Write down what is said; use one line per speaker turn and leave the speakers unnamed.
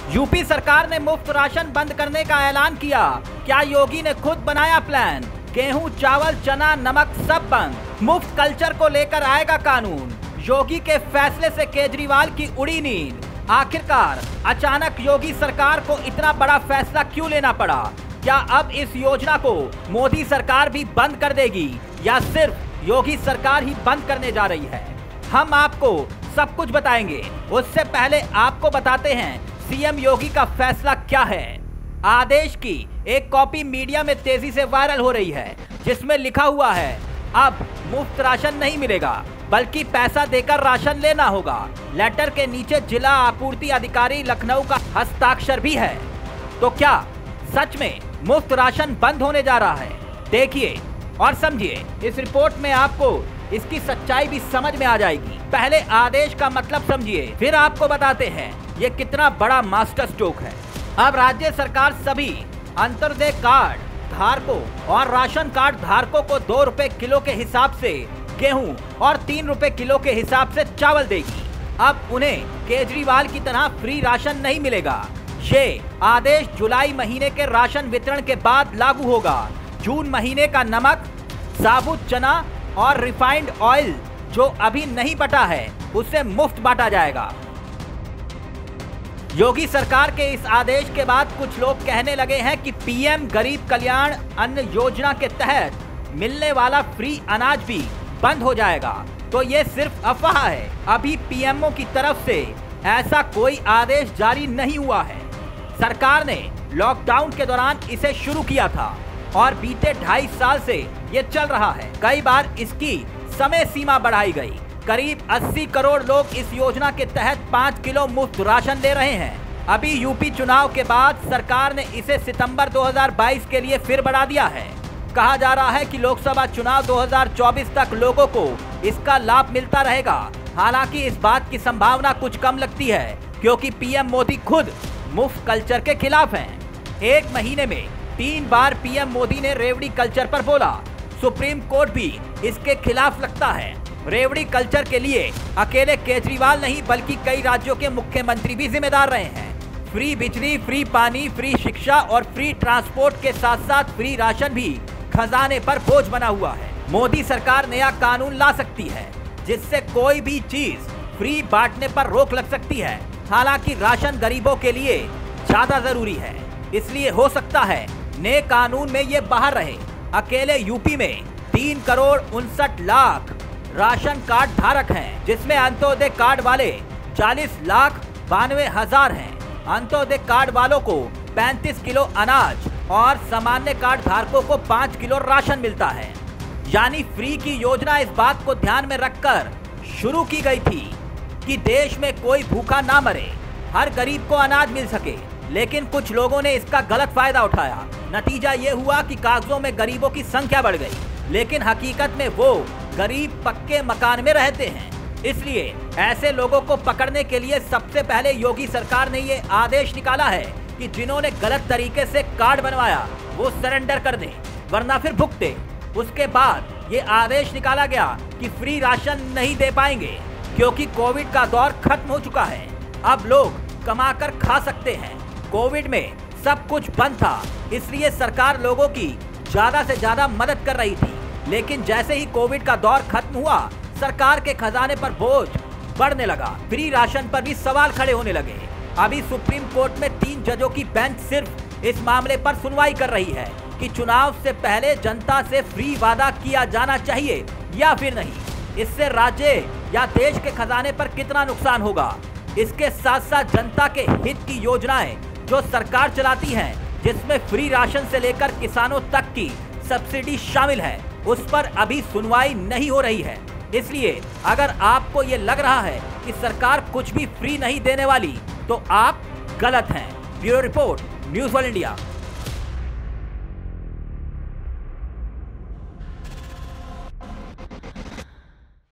UP सरकार ने मुफ्त राशन बंद करने का ऐलान किया। क्या योगी ने खुद बनाया प्लान? गेहूं, चावल, चना, नमक सब बंद। मुफ्त कल्चर को लेकर आएगा कानून। योगी के फैसले से केजरीवाल की उड़ी नींद। आखिरकार अचानक योगी सरकार को इतना बड़ा फैसला क्यों लेना पड़ा? क्या अब इस योजना को मोदी सरकार भी बंद कर देगी या सिर्फ योगी सरकार ही बंद करने जा रही है? हम आपको सब कुछ बताएंगे। उससे पहले आपको बताते हैं सीएम योगी का फैसला क्या है। आदेश की एक कॉपी मीडिया में तेजी से वायरल हो रही है, जिसमें लिखा हुआ है अब मुफ्त राशन नहीं मिलेगा बल्कि पैसा देकर राशन लेना होगा। लेटर के नीचे जिला आपूर्ति अधिकारी लखनऊ का हस्ताक्षर भी है। तो क्या सच में मुफ्त राशन बंद होने जा रहा है? देखिए और समझिए। इस रिपोर्ट में आपको इसकी सच्चाई भी समझ में आ जाएगी। पहले आदेश का मतलब समझिए, फिर आपको बताते हैं ये कितना बड़ा मास्टर स्ट्रोक है। अब राज्य सरकार सभी अंत्योदय कार्ड धारकों और राशन कार्ड धारकों को 2 रुपए किलो के हिसाब से गेहूं और 3 रुपए किलो के हिसाब से चावल देगी। अब उन्हें केजरीवाल की तरह फ्री राशन नहीं मिलेगा। ये आदेश जुलाई महीने के राशन वितरण के बाद लागू होगा। जून महीने का नमक, साबुत चना और रिफाइंड ऑयल जो अभी नहीं बटा है उसे मुफ्त बांटा जाएगा। योगी सरकार के इस आदेश के बाद कुछ लोग कहने लगे हैं कि पीएम गरीब कल्याण अन्न योजना के तहत मिलने वाला फ्री अनाज भी बंद हो जाएगा। तो ये सिर्फ अफवाह है। अभी पीएमओ की तरफ से ऐसा कोई आदेश जारी नहीं हुआ है। सरकार ने लॉकडाउन के दौरान इसे शुरू किया था और बीते 2.5 साल से ये चल रहा है। कई बार इसकी समय सीमा बढ़ाई गई। करीब 80 करोड़ लोग इस योजना के तहत 5 किलो मुफ्त राशन ले रहे हैं। अभी यूपी चुनाव के बाद सरकार ने इसे सितंबर 2022 के लिए फिर बढ़ा दिया है। कहा जा रहा है कि लोकसभा चुनाव 2024 तक लोगों को इसका लाभ मिलता रहेगा। हालांकि इस बात की संभावना कुछ कम लगती है, क्योंकि पीएम मोदी खुद मुफ्त कल्चर के खिलाफ हैं। एक महीने में 3 बार पीएम मोदी ने रेवड़ी कल्चर पर बोला। सुप्रीम कोर्ट भी इसके खिलाफ लगता है। रेवड़ी कल्चर के लिए अकेले केजरीवाल नहीं बल्कि कई राज्यों के मुख्यमंत्री भी जिम्मेदार रहे हैं। फ्री बिजली, फ्री पानी, फ्री शिक्षा और फ्री ट्रांसपोर्ट के साथ साथ फ्री राशन भी खजाने पर बोझ बना हुआ है। मोदी सरकार नया कानून ला सकती है जिससे कोई भी चीज फ्री बांटने पर रोक लग सकती है। हालांकि राशन गरीबों के लिए ज्यादा जरूरी है, इसलिए हो सकता है नए कानून में ये बाहर रहे। अकेले यूपी में 3 करोड़ 59 लाख राशन कार्ड धारक हैं, जिसमें अंत्योदय कार्ड वाले 40,92,000 हैं। अंत्योदय कार्ड वालों को 35 किलो अनाज और सामान्य कार्ड धारकों को 5 किलो राशन मिलता है। यानी फ्री की योजना इस बात को ध्यान में रखकर शुरू की गई थी कि देश में कोई भूखा ना मरे, हर गरीब को अनाज मिल सके। लेकिन कुछ लोगों ने इसका गलत फायदा उठाया। नतीजा ये हुआ कि कागजों में गरीबों की संख्या बढ़ गई, लेकिन हकीकत में वो गरीब पक्के मकान में रहते हैं। इसलिए ऐसे लोगों को पकड़ने के लिए सबसे पहले योगी सरकार ने ये आदेश निकाला है कि जिन्होंने गलत तरीके से कार्ड बनवाया वो सरेंडर कर दें, वरना फिर भुगते। उसके बाद ये आदेश निकाला गया कि फ्री राशन नहीं दे पाएंगे, क्योंकि कोविड का दौर खत्म हो चुका है। अब लोग कमाकर खा सकते हैं। कोविड में सब कुछ बंद था, इसलिए सरकार लोगों की ज्यादा से ज्यादा मदद कर रही थी। लेकिन जैसे ही कोविड का दौर खत्म हुआ, सरकार के खजाने पर बोझ बढ़ने लगा। फ्री राशन पर भी सवाल खड़े होने लगे। अभी सुप्रीम कोर्ट में 3 जजों की बेंच सिर्फ इस मामले पर सुनवाई कर रही है कि चुनाव से पहले जनता से फ्री वादा किया जाना चाहिए या फिर नहीं। इससे राज्य या देश के खजाने पर कितना नुकसान होगा। इसके साथ साथ जनता के हित की योजनाएं जो सरकार चलाती हैं, जिसमें फ्री राशन से लेकर किसानों तक की सब्सिडी शामिल है, उस पर अभी सुनवाई नहीं हो रही है। इसलिए अगर आपको ये लग रहा है कि सरकार कुछ भी फ्री नहीं देने वाली, तो आप गलत हैं। Bureau report, news world India.